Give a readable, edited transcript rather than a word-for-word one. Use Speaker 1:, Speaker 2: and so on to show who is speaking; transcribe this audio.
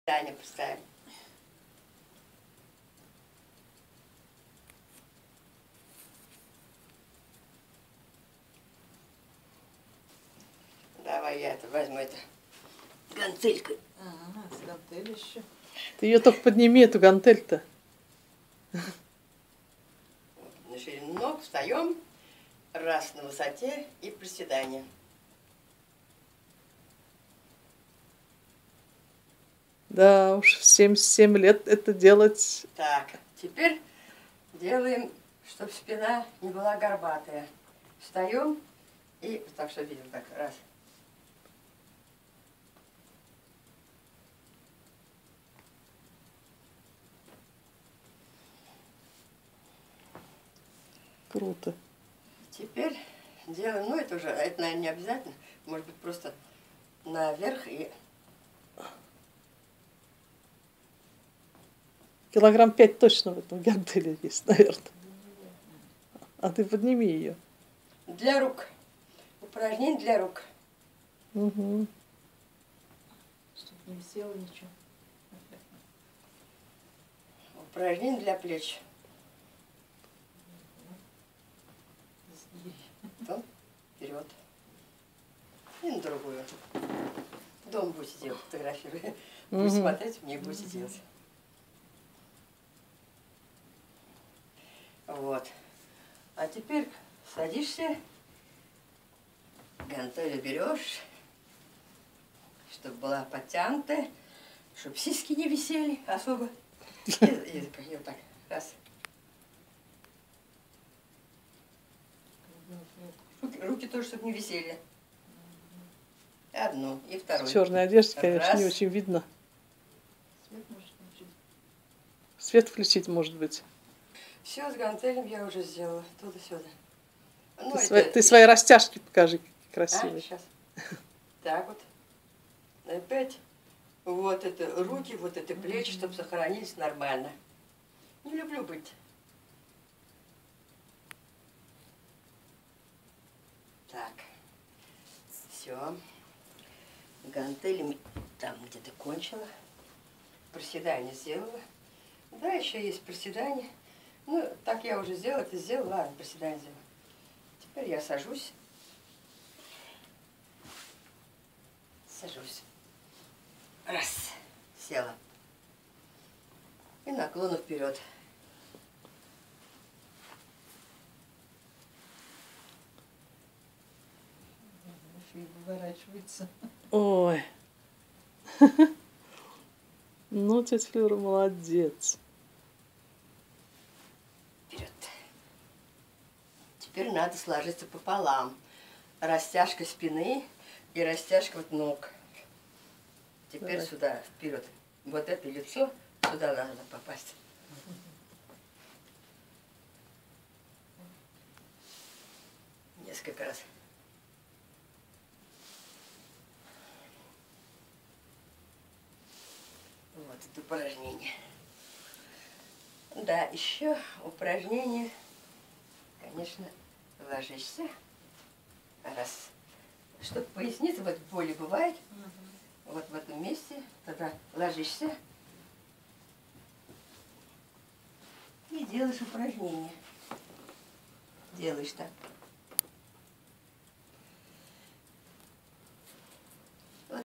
Speaker 1: Таня поставим. Давай я это возьму, это гантелькой.
Speaker 2: Ага, с гантель еще.
Speaker 3: Ты ее только подними, эту гантель-то.
Speaker 1: На ширину ног встаем, раз на высоте и приседание.
Speaker 3: Да уж, в 77 лет это делать.
Speaker 1: Так, теперь делаем, чтобы спина не была горбатая. Встаем и так что видим, так, раз.
Speaker 3: Круто.
Speaker 1: Теперь делаем, ну это уже, это, наверное, не обязательно, может быть, просто наверх и...
Speaker 3: Килограмм 5 точно в этом гантеле есть, наверное. А ты подними ее.
Speaker 1: Для рук. Упражнение для рук.
Speaker 3: Угу.
Speaker 2: Чтобы не висело ничего.
Speaker 1: Упражнение для плеч. Потом вперед. И на другую. Дома будете делать, фотографирую. Будете смотреть, мне будете делать. Вот. А теперь садишься, гантель берешь, чтобы была подтянутая, чтобы сиськи не висели особо. И вот так, раз. Руки тоже, чтобы не висели. Одну и вторую.
Speaker 3: В черной одежде, конечно,
Speaker 1: Раз.
Speaker 3: не очень видно.
Speaker 2: Свет может включить.
Speaker 3: Свет включить, может быть.
Speaker 1: Все, с гантелем я уже сделала. Туда-сюда. Ну,
Speaker 3: Ты свои растяжки покажи, какие
Speaker 1: А,
Speaker 3: красивые.
Speaker 1: сейчас. Так вот. Опять. Вот это руки, вот это плечи, чтобы сохранились нормально. Не люблю быть. Так. Все. Гантелями там где-то кончила. Приседание сделала. Да, еще есть приседание. Ну, так я уже сделала, это сделала. Ладно, приседание сделала. Теперь я сажусь. Сажусь. Раз. Села. И наклону вперед.
Speaker 2: Еще и выворачивается.
Speaker 3: Ой. Ну, тетя Флюра молодец.
Speaker 1: Вперед. Теперь надо сложиться пополам. Растяжка спины и растяжка вот ног. Теперь
Speaker 3: Давай.
Speaker 1: сюда, вперед. Вот это лицо, сюда надо попасть. Несколько раз. Вот это упражнение. Да, еще упражнение, конечно, ложишься. Раз. Чтобы поясница, вот боли бывает, вот в этом месте, тогда ложишься и делаешь упражнение. Делаешь так.